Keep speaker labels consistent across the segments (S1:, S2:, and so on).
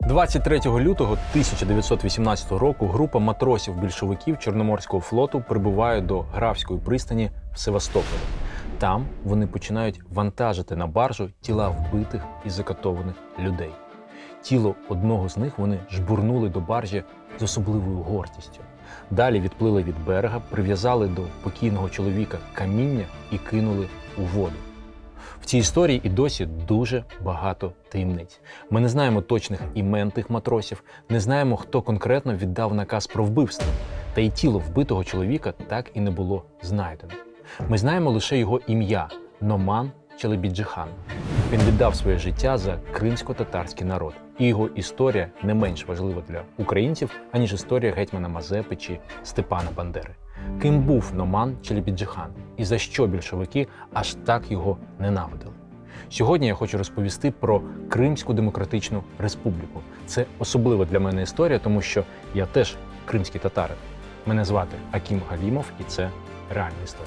S1: 23 лютого 1918 року група матросів-більшовиків Чорноморського флоту прибуває до Графської пристані в Севастополі. Там вони починають вантажити на баржу тіла вбитих і закатованих людей. Тіло одного з них вони жбурнули до баржі з особливою гордістю. Далі відплили від берега, прив'язали до покійного чоловіка каміння і кинули у воду. В цій історії і досі дуже багато таємниць. Ми не знаємо точних імен тих матросів, не знаємо, хто конкретно віддав наказ про вбивство. Та й тіло вбитого чоловіка так і не було знайдено. Ми знаємо лише його ім'я – Номан Челебіджихан. Він віддав своє життя за кримсько-татарський народ. І його історія не менш важлива для українців, аніж історія гетьмана Мазепи чи Степана Бандери. Ким був Номан Челебіджихан і за що більшовики аж так його ненавидили? Сьогодні я хочу розповісти про Кримську Демократичну Республіку. Це особлива для мене історія, тому що я теж кримський татарин. Мене звати Аким Галімов, і це реальна історія.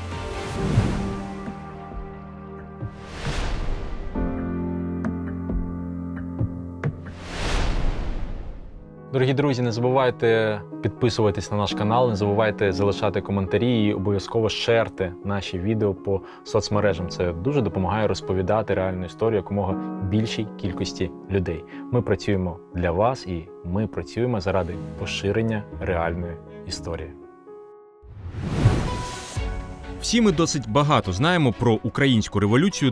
S1: Дорогі друзі, не забувайте підписуватись на наш канал, не забувайте залишати коментарі і обов'язково шерте наші відео по соцмережам. Це дуже допомагає розповідати реальну історію якомога більшій кількості людей. Ми працюємо для вас і ми працюємо заради поширення реальної історії.
S2: Всі ми досить багато знаємо про українську революцію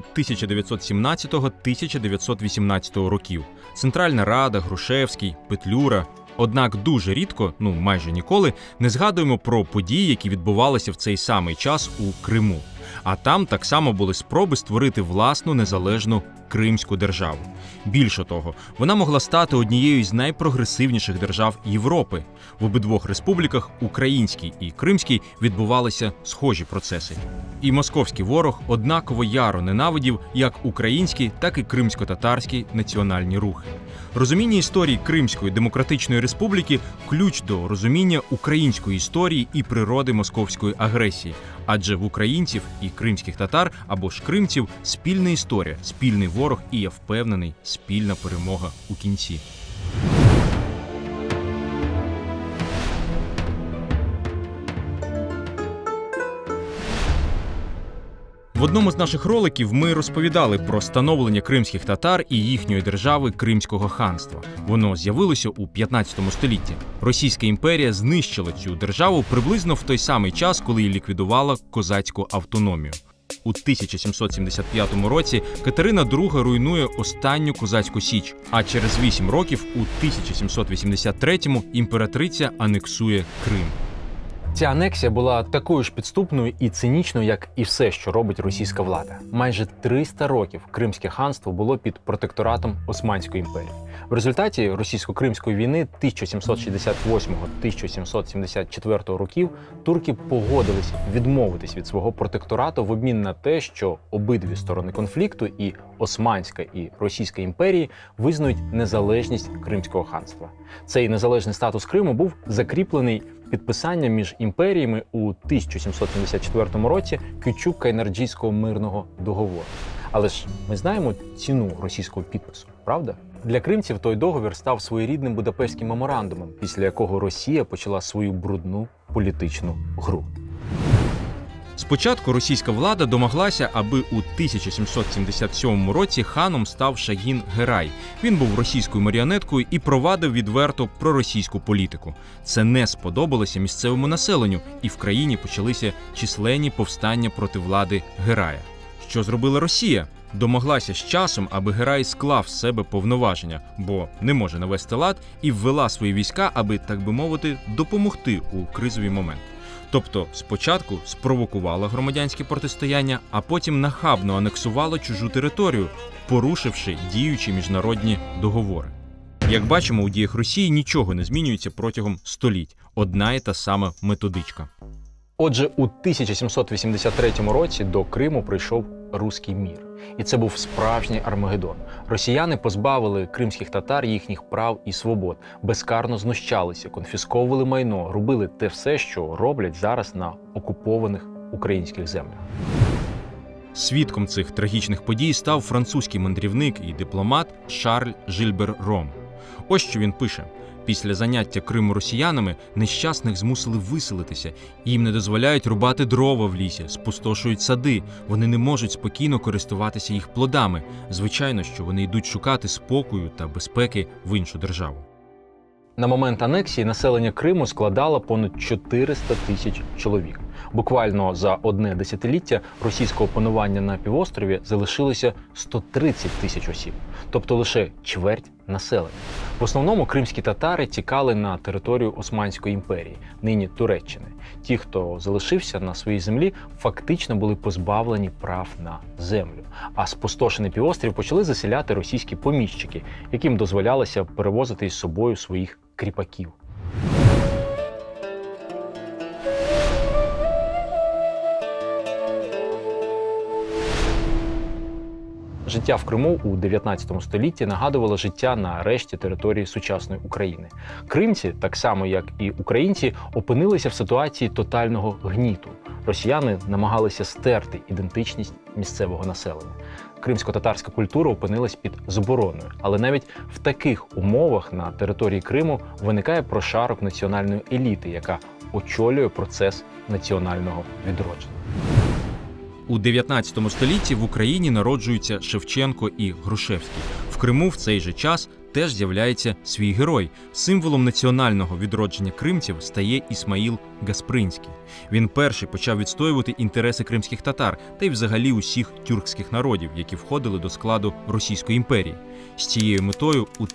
S2: 1917-1918 років. Центральна Рада, Грушевський, Петлюра. Однак дуже рідко, майже ніколи, не згадуємо про події, які відбувалися в цей самий час у Криму. А там так само були спроби створити власну незалежну Кримську державу. Більше того, вона могла стати однією з найпрогресивніших держав Європи. В обидвох республіках, українській і кримській, відбувалися схожі процеси. І московський ворог однаково яро ненавидів як українські, так і кримсько-татарські національні рухи. Розуміння історії Кримської Демократичної Республіки – ключ до розуміння української історії і природи московської агресії. Адже в українців і кримських татар або ж кримців спільна історія, спільний ворог і, я впевнений, спільна перемога у кінці. В одному з наших роликів ми розповідали про становлення кримських татар і їхньої держави Кримського ханства. Воно з'явилося у 15 столітті. Російська імперія знищила цю державу приблизно в той самий час, коли її ліквідувала козацьку автономію. У 1775 році Катерина II руйнує останню козацьку січ, а через 8 років, у 1783-му, імператриця анексує Крим.
S1: Ця анексія була такою ж підступною і цинічною, як і все, що робить російська влада. Майже 300 років Кримське ханство було під протекторатом Османської імперії. В результаті російсько-кримської війни 1768-1774 років турки погодились відмовитись від свого протекторату в обмін на те, що обидві сторони конфлікту, і Османська, і Російська імперії, визнають незалежність Кримського ханства. Цей незалежний статус Криму був закріплений підписанням між імперіями у 1774 році Кючук-Кайнарджійського мирного договору. Але ж ми знаємо ціну російського підпису, правда? Для кримців той договір став своєрідним Будапештським меморандумом, після якого Росія почала свою брудну політичну гру.
S2: Спочатку російська влада домоглася, аби у 1777 році ханом став Шагін Герай. Він був російською маріонеткою і провадив відверто проросійську політику. Це не сподобалося місцевому населенню, і в країні почалися численні повстання проти влади Герая. Що зробила Росія? Домоглася з часом, аби Герай склав з себе повноваження, бо не може навести лад, і ввела свої війська, аби, так би мовити, допомогти у кризовий момент. Тобто спочатку спровокувала громадянське протистояння, а потім нахабно анексувала чужу територію, порушивши діючі міжнародні договори. Як бачимо, у діях Росії нічого не змінюється протягом століть. Одна і та сама методичка.
S1: Отже, у 1783 році до Криму прийшов Руський мір. І це був справжній Армагеддон. Росіяни позбавили кримських татар їхніх прав і свобод, безкарно знущалися, конфісковували майно, робили те все, що роблять зараз на окупованих українських землях.
S2: Свідком цих трагічних подій став французький мандрівник і дипломат Шарль Жильбер Ром. Ось що він пише. Після заняття Криму росіянами нещасних змусили виселитися. Їм не дозволяють рубати дрова в лісі, спустошують сади. Вони не можуть спокійно користуватися їх плодами. Звичайно, що вони йдуть шукати спокою та безпеки в іншу державу.
S1: На момент анексії населення Криму складало понад 400 тисяч чоловік. Буквально за одне десятиліття російського панування на півострові залишилося 130 тисяч осіб, тобто лише чверть населення. В основному кримські татари тікали на територію Османської імперії, нині Туреччини. Ті, хто залишився на своїй землі, фактично були позбавлені прав на землю. А спустошений півострів почали заселяти російські поміщики, яким дозволялося перевозити із собою своїх кріпаків. Життя в Криму у 19 столітті нагадувало життя на решті території сучасної України. Кримці, так само як і українці, опинилися в ситуації тотального гніту. Росіяни намагалися стерти ідентичність місцевого населення. Кримсько-татарська культура опинилась під забороною. Але навіть в таких умовах на території Криму виникає прошарок національної еліти, яка очолює процес національного відродження.
S2: У 19 столітті в Україні народжуються Шевченко і Грушевський. В Криму в цей же час теж з'являється свій герой. Символом національного відродження кримців стає Ісмаїл Гаспринський. Він перший почав відстоювати інтереси кримських татар та й взагалі усіх тюркських народів, які входили до складу Російської імперії. З цією метою у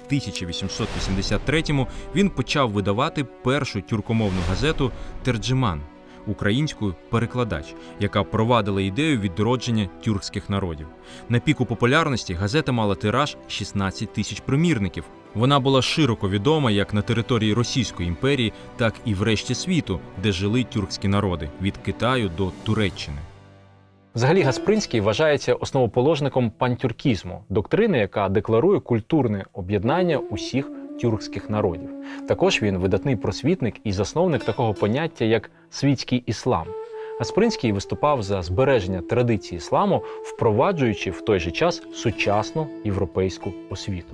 S2: 1883-му він почав видавати першу тюркомовну газету «Терджиман», українською «Перекладач», яка провадила ідею відродження тюркських народів. На піку популярності газета мала тираж 16 тисяч примірників. Вона була широко відома як на території Російської імперії, так і в решті світу, де жили тюркські народи – від Китаю до Туреччини.
S1: Взагалі Гаспринський вважається основоположником пантюркізму – доктрини, яка декларує культурне об'єднання усіх тюркських народів. Також він видатний просвітник і засновник такого поняття, як світський іслам. Гаспринський виступав за збереження традицій ісламу, впроваджуючи в той же час сучасну європейську освіту.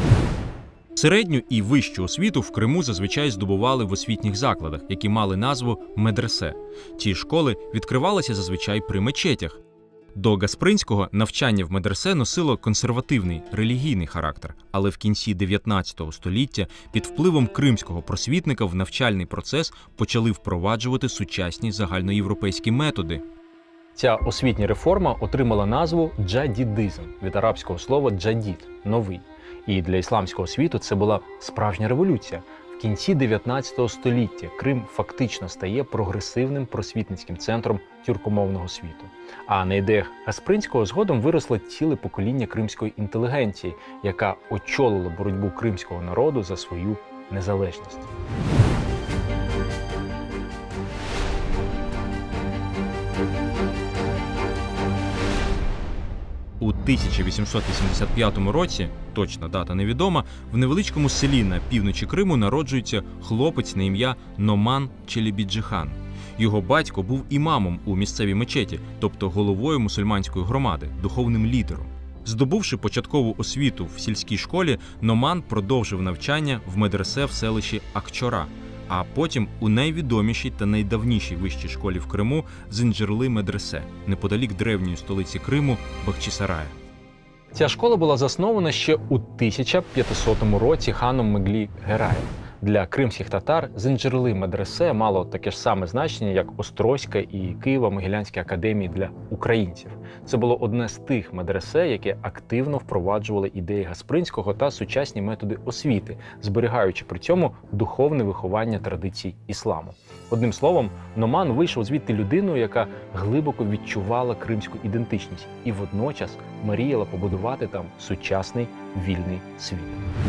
S2: Середню і вищу освіту в Криму зазвичай здобували в освітніх закладах, які мали назву медресе. Ці школи відкривалися зазвичай при мечетях. До Гаспринського навчання в медресе носило консервативний релігійний характер, але в кінці 19 століття під впливом кримського просвітника в навчальний процес почали впроваджувати сучасні загальноєвропейські методи.
S1: Ця освітня реформа отримала назву джадідизм від арабського слова джадід – новий. І для ісламського світу це була справжня революція. В кінці 19 століття Крим фактично стає прогресивним просвітницьким центром тюркомовного світу. А на ідеях Гаспринського згодом виросло ціле покоління кримської інтелігенції, яка очолила боротьбу кримського народу за свою незалежність.
S2: У 1885 році, точна дата невідома, в невеличкому селі на півночі Криму народжується хлопець на ім'я Номан Челебіджихан. Його батько був імамом у місцевій мечеті, тобто головою мусульманської громади, духовним лідером. Здобувши початкову освіту в сільській школі, Номан продовжив навчання в медресе в селищі Акчора, а потім у найвідомішій та найдавнішій вищій школі в Криму Зинджирли медресе, неподалік древньої столиці Криму Бахчисарая.
S1: Ця школа була заснована ще у 1500 році ханом Меглі Гераєм. Для кримських татар Зинджирли медресе мало таке ж саме значення, як Острозька і Києво-Могилянська академії для українців. Це було одне з тих медресе, які активно впроваджували ідеї Гаспринського та сучасні методи освіти, зберігаючи при цьому духовне виховання традицій ісламу. Одним словом, Номан вийшов звідти людиною, яка глибоко відчувала кримську ідентичність і водночас мріяла побудувати там сучасний вільний світ.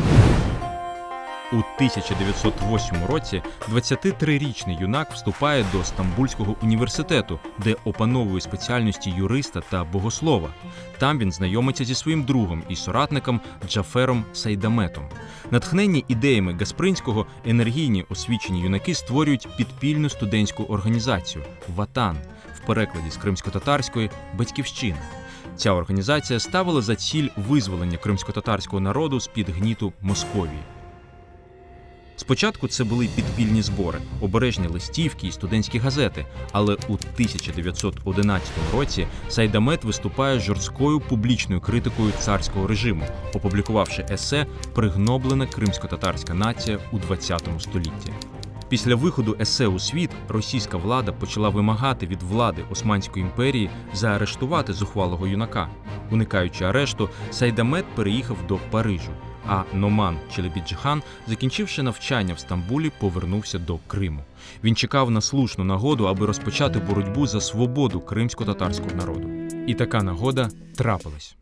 S2: У 1908 році 23-річний юнак вступає до Стамбульського університету, де опановує спеціальності юриста та богослова. Там він знайомиться зі своїм другом і соратником Джафером Сайдаметом. Натхненні ідеями Гаспринського, енергійні освічені юнаки створюють підпільну студентську організацію «Ватан», в перекладі з кримсько-татарської «Батьківщина». Ця організація ставила за ціль визволення кримськотатарського народу з-під гніту Московії. Спочатку це були підпільні збори, обережні листівки і студентські газети, але у 1911 році Сайдамет виступає з жорсткою публічною критикою царського режиму, опублікувавши есе «Пригноблена кримськотатарська нація у ХХ столітті». Після виходу есе у світ російська влада почала вимагати від влади Османської імперії заарештувати зухвалого юнака. Уникаючи арешту, Сайдамет переїхав до Парижу, а Номан Челебіджхан, закінчивши навчання в Стамбулі, повернувся до Криму. Він чекав на слушну нагоду, аби розпочати боротьбу за свободу кримсько-татарського народу. І така нагода трапилась.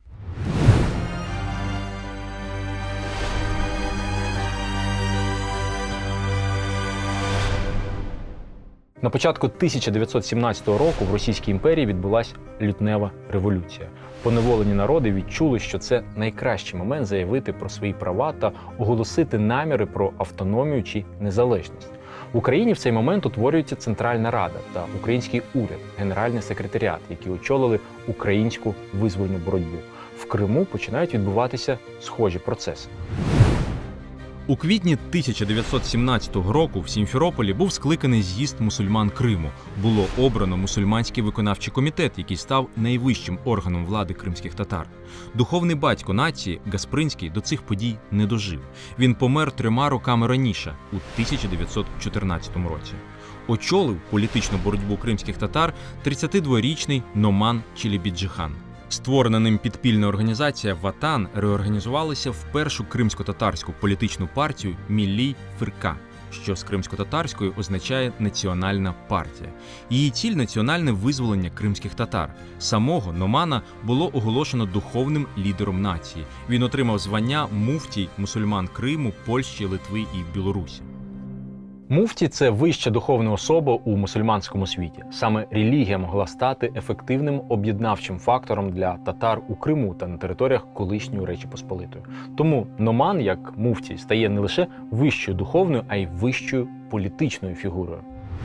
S1: На початку 1917 року в Російській імперії відбулася лютнева революція. Поневолені народи відчули, що це найкращий момент заявити про свої права та оголосити наміри про автономію чи незалежність. В Україні в цей момент утворюється Центральна Рада та український уряд, Генеральний секретаріат, які очолили українську визвольну боротьбу. В Криму починають відбуватися схожі процеси.
S2: У квітні 1917 року в Сімферополі був скликаний з'їзд мусульман Криму. Було обрано мусульманський виконавчий комітет, який став найвищим органом влади кримських татар. Духовний батько нації Гаспринський до цих подій не дожив. Він помер 3 роками раніше, у 1914 році. Очолив політичну боротьбу кримських татар 32-річний Номан Челебіджхан. Створена ним підпільна організація «Ватан» реорганізувалася в першу кримсько-татарську політичну партію «Міллі Фирка», що з кримсько-татарської означає «національна партія». Її ціль – національне визволення кримських татар. Самого Номана було оголошено духовним лідером нації. Він отримав звання муфтій мусульман Криму, Польщі, Литви і Білорусі.
S1: Муфті – це вища духовна особа у мусульманському світі. Саме релігія могла стати ефективним об'єднавчим фактором для татар у Криму та на територіях колишньої Речі Посполитої. Тому Номан, як муфті, стає не лише вищою духовною, а й вищою політичною фігурою.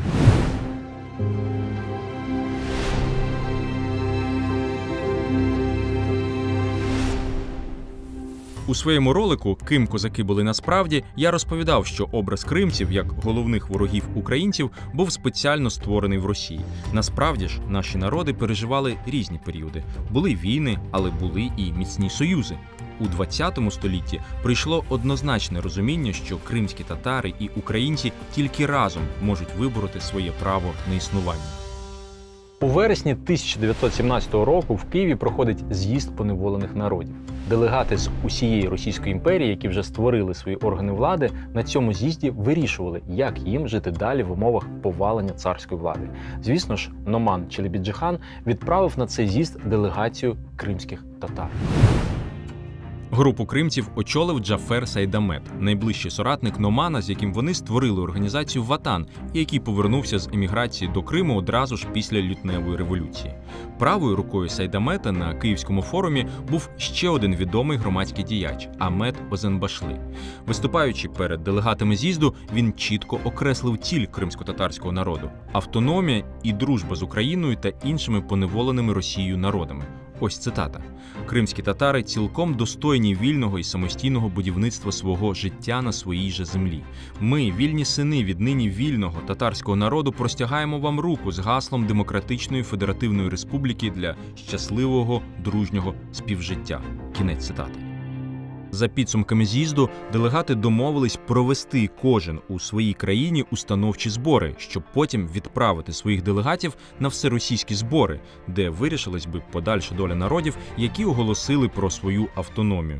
S2: У своєму ролику «Ким козаки були насправді» я розповідав, що образ кримців як головних ворогів українців був спеціально створений в Росії. Насправді ж, наші народи переживали різні періоди. Були війни, але були і міцні союзи. У ХХ столітті прийшло однозначне розуміння, що кримські татари і українці тільки разом можуть вибороти своє право на існування.
S1: У вересні 1917 року в Києві проходить з'їзд поневолених народів. Делегати з усієї Російської імперії, які вже створили свої органи влади, на цьому з'їзді вирішували, як їм жити далі в умовах повалення царської влади. Звісно ж, Номан Челебіджхан відправив на цей з'їзд делегацію кримських татар.
S2: Групу кримців очолив Джафер Сайдамет, найближчий соратник Номана, з яким вони створили організацію «Ватан», і який повернувся з еміграції до Криму одразу ж після лютневої революції. Правою рукою Сайдамета на Київському форумі був ще один відомий громадський діяч – Ахмед Озенбашли. Виступаючи перед делегатами з'їзду, він чітко окреслив ціль кримсько-татарського народу – автономія і дружба з Україною та іншими поневоленими Росією народами. Ось цитата. «Кримські татари цілком достойні вільного і самостійного будівництва свого життя на своїй же землі. Ми, вільні сини віднині вільного татарського народу, простягаємо вам руку з гаслом Демократичної Федеративної Республіки для щасливого, дружнього співжиття». Кінець цитати. За підсумками з'їзду, делегати домовились провести кожен у своїй країні установчі збори, щоб потім відправити своїх делегатів на всеросійські збори, де вирішилась би подальша доля народів, які оголосили про свою автономію.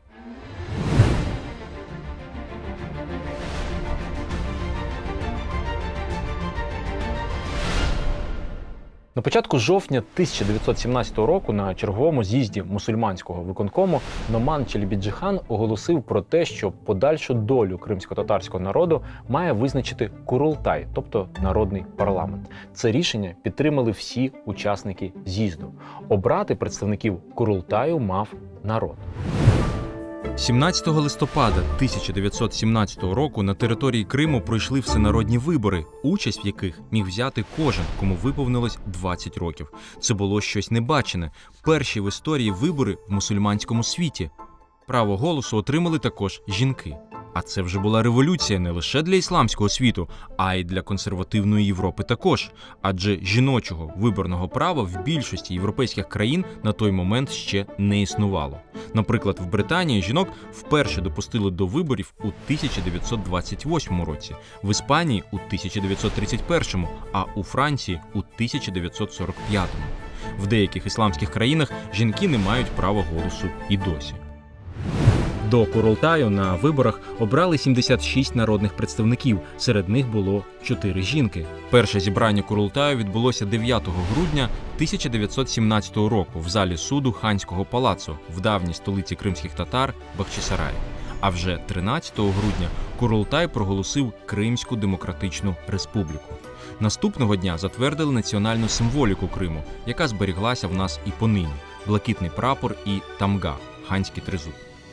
S1: На початку жовтня 1917 року на черговому з'їзді мусульманського виконкому Номан Челебіджхан оголосив про те, що подальшу долю кримсько-татарського народу має визначити Курултай, тобто народний парламент. Це рішення підтримали всі учасники з'їзду. Обрати представників Курултаю мав народ.
S2: 17 листопада 1917 року на території Криму пройшли всенародні вибори, участь в яких міг взяти кожен, кому виповнилось 20 років. Це було щось небачене. Перші в історії вибори в мусульманському світі. Право голосу отримали також жінки. А це вже була революція не лише для ісламського світу, а й для консервативної Європи також. Адже жіночого виборного права в більшості європейських країн на той момент ще не існувало. Наприклад, в Британії жінок вперше допустили до виборів у 1928 році, в Іспанії у 1931, а у Франції у 1945. В деяких ісламських країнах жінки не мають права голосу і досі. До Курултаю на виборах обрали 76 народних представників, серед них було 4 жінки. Перше зібрання Курултаю відбулося 9 грудня 1917 року в залі суду Ханського палацу в давній столиці кримських татар Бахчисараї. А вже 13 грудня Курултай проголосив Кримську Демократичну Республіку. Наступного дня затвердили національну символіку Криму, яка зберіглася в нас і понині – блакитний прапор і тамга – ханський тризуб.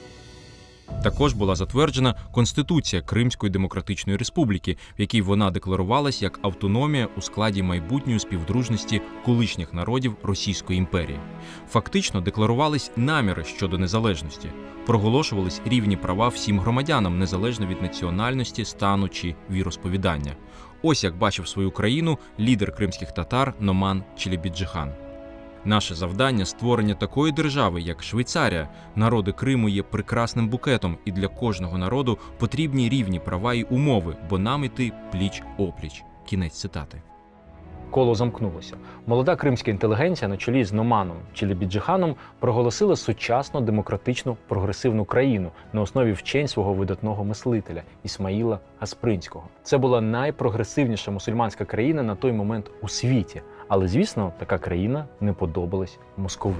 S2: Також була затверджена Конституція Кримської Демократичної Республіки, в якій вона декларувалась як автономія у складі майбутньої співдружності колишніх народів Російської імперії. Фактично декларувались наміри щодо незалежності, проголошувались рівні права всім громадянам, незалежно від національності, стану чи віросповідання. Ось як бачив свою країну лідер кримських татар Номан Челебіджихан. Наше завдання – створення такої держави, як Швейцарія. Народи Криму є прекрасним букетом, і для кожного народу потрібні рівні права і умови, бо нам іти пліч-опліч. Кінець цитати.
S1: Коло замкнулося. Молода кримська інтелігенція на чолі з Номаном Челебіджиханом проголосила сучасну демократичну прогресивну країну на основі вчень свого видатного мислителя Ісмаїла Гаспринського. Це була найпрогресивніша мусульманська країна на той момент у світі. Але, звісно, така країна не подобалась московитам.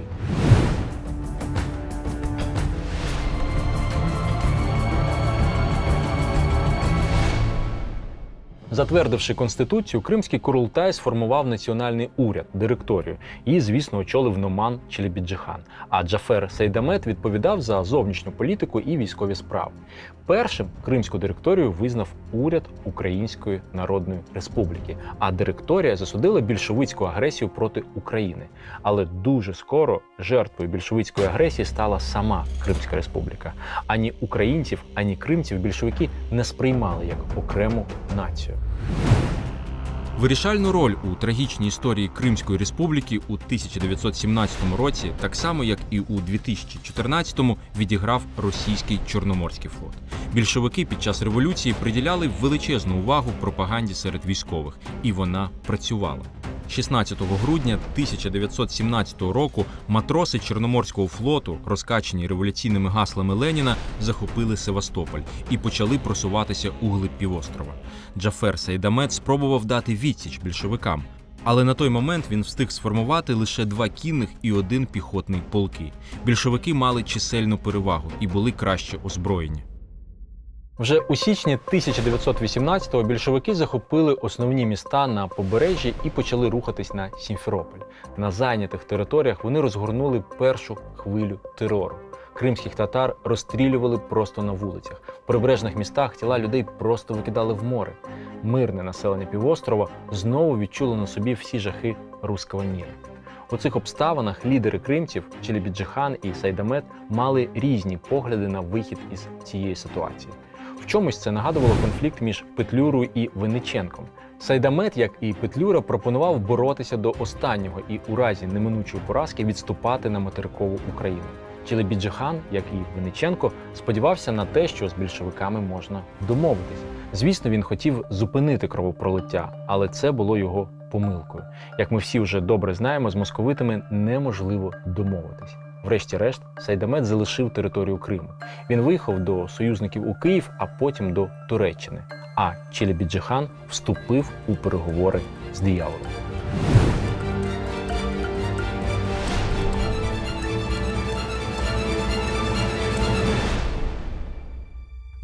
S1: Затвердивши Конституцію, Кримський Курултай сформував національний уряд, директорію. І, звісно, очолив Номан Челебіджихан. А Джафер Сейдамет відповідав за зовнішню політику і військові справи. Першим Кримську директорію визнав уряд Української Народної Республіки, а директорія засудила більшовицьку агресію проти України. Але дуже скоро жертвою більшовицької агресії стала сама Кримська Республіка. Ані українців, ані кримців більшовики не сприймали як окрему націю.
S2: Вирішальну роль у трагічній історії Кримської Республіки у 1917 році, так само як і у 2014-му, відіграв російський Чорноморський флот. Більшовики під час революції приділяли величезну увагу пропаганді серед військових, і вона працювала. 16 грудня 1917 року матроси Чорноморського флоту, розкачані революційними гаслами Леніна, захопили Севастополь і почали просуватися углиб півострова. Джафер Сейдамет спробував дати відсіч більшовикам, але на той момент він встиг сформувати лише 2 кінних і 1 піхотний полки. Більшовики мали чисельну перевагу і були краще озброєні.
S1: Вже у січні 1918-го більшовики захопили основні міста на побережжі і почали рухатись на Сімферополь. На зайнятих територіях вони розгорнули першу хвилю терору. Кримських татар розстрілювали просто на вулицях. В прибережних містах тіла людей просто викидали в море. Мирне населення півострова знову відчуло на собі всі жахи руського міра. У цих обставинах лідери кримців Челебіджихан і Сейдамет мали різні погляди на вихід із цієї ситуації. В чомусь це нагадувало конфлікт між Петлюрою і Винниченком. Сейдамет, як і Петлюра, пропонував боротися до останнього і у разі неминучої поразки відступати на материкову Україну. Челебіджихан, як і Винниченко, сподівався на те, що з більшовиками можна домовитися. Звісно, він хотів зупинити кровопролиття, але це було його помилкою. Як ми всі вже добре знаємо, з московитами неможливо домовитись. Врешті-решт, Сейдамет залишив територію Криму. Він виїхав до союзників у Київ, а потім до Туреччини. А Челебіджихан вступив у переговори з дияволом.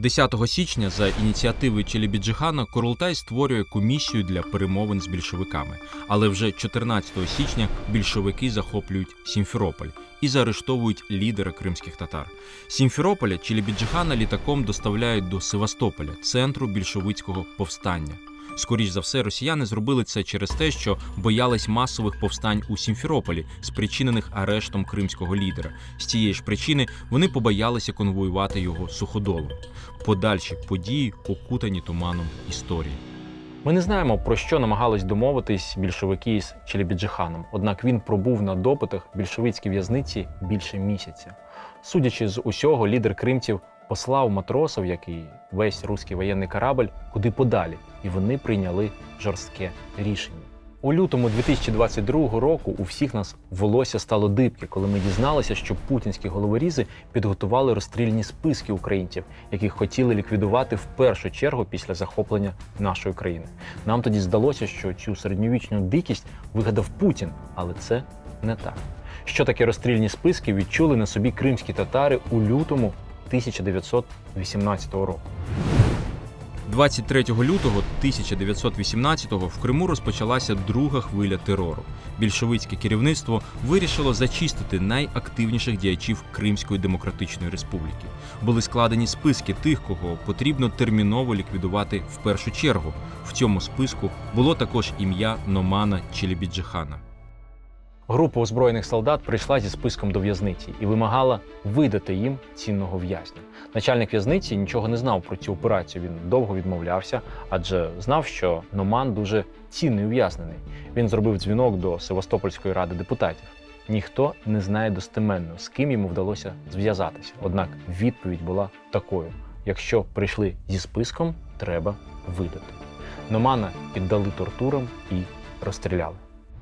S2: 10 січня за ініціативи Челебіджіхана Курултай створює комісію для перемовин з більшовиками. Але вже 14 січня більшовики захоплюють Сімферополь і заарештовують лідера кримських татар. З Сімферополя Челебіджіхана літаком доставляють до Севастополя, центру більшовицького повстання. Скоріш за все, росіяни зробили це через те, що боялись масових повстань у Сімферополі, спричинених арештом кримського лідера. З цієї ж причини вони побоялися конвоювати його суходолом. Подальші події окутані туманом історії.
S1: Ми не знаємо, про що намагались домовитись більшовики з Челебіджіханом, однак він пробув на допитах в більшовицькій в'язниці більше місяця. Судячи з усього, лідер кримців послав матросів, як і весь руський воєнний корабль, куди подалі, і вони прийняли жорстке рішення. У лютому 2022 року у всіх нас волосся стало дибки, коли ми дізналися, що путінські головорізи підготували розстрільні списки українців, яких хотіли ліквідувати в першу чергу після захоплення нашої країни. Нам тоді здалося, що цю середньовічну дикість вигадав Путін, але це не так. Що таке розстрільні списки, відчули на собі кримські татари у лютому 1918 року.
S2: 23 лютого 1918-го в Криму розпочалася друга хвиля терору. Більшовицьке керівництво вирішило зачистити найактивніших діячів Кримської Демократичної Республіки. Були складені списки тих, кого потрібно терміново ліквідувати в першу чергу. В цьому списку було також ім'я Номана Челебіджіхана.
S1: Група озброєних солдат прийшла зі списком до в'язниці і вимагала видати їм цінного в'язня. Начальник в'язниці нічого не знав про цю операцію, він довго відмовлявся, адже знав, що Номан дуже цінний ув'язнений. Він зробив дзвінок до Севастопольської ради депутатів. Ніхто не знає достеменно, з ким йому вдалося зв'язатися. Однак відповідь була такою: якщо прийшли зі списком, треба видати. Номана піддали тортурам і розстріляли.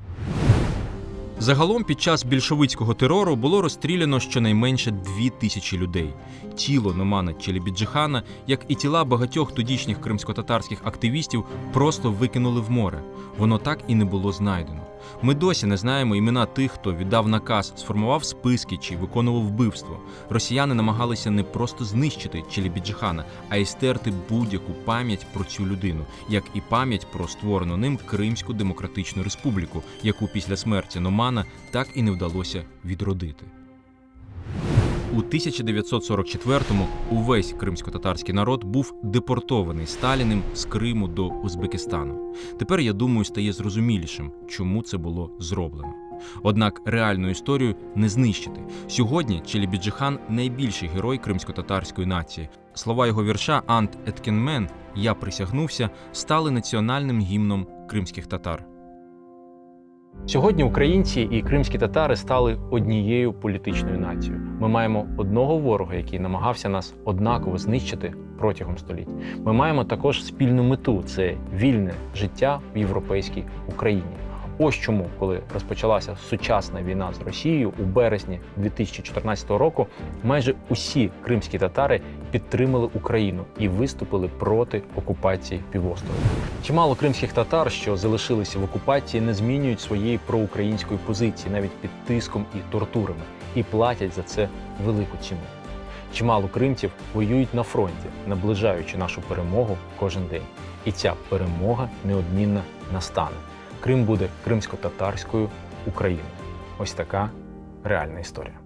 S2: Загалом під час більшовицького терору було розстріляно щонайменше 2000 людей. Тіло Номана Челебіджіхана, як і тіла багатьох тодішніх кримськотатарських активістів, просто викинули в море. Воно так і не було знайдено. Ми досі не знаємо імена тих, хто віддав наказ, сформував списки чи виконував вбивство. Росіяни намагалися не просто знищити Челебіджіхана, а й стерти будь-яку пам'ять про цю людину, як і пам'ять про створену ним Кримську Демократичну Республіку, яку після смерті Номана так і не вдалося відродити. У 1944-му увесь кримськотатарський народ був депортований Сталіним з Криму до Узбекистану. Тепер, я думаю, стає зрозумілішим, чому це було зроблено. Однак реальну історію не знищити. Сьогодні Челебіджіхан – найбільший герой кримськотатарської нації. Слова його вірша «Ант еткенмен» «Я присягнувся» стали національним гімном кримських татар.
S1: Сьогодні українці і кримські татари стали однією політичною нацією. Ми маємо одного ворога, який намагався нас однаково знищити протягом століть. Ми маємо також спільну мету – це вільне життя в європейській Україні. Ось чому, коли розпочалася сучасна війна з Росією у березні 2014 року, майже усі кримські татари підтримали Україну і виступили проти окупації півострова. Чимало кримських татар, що залишилися в окупації, не змінюють своєї проукраїнської позиції навіть під тиском і тортурами, і платять за це велику ціну. Чимало кримців воюють на фронті, наближаючи нашу перемогу кожен день. І ця перемога неодмінно настане. Крим буде кримсько-татарською Україною. Ось така реальна історія.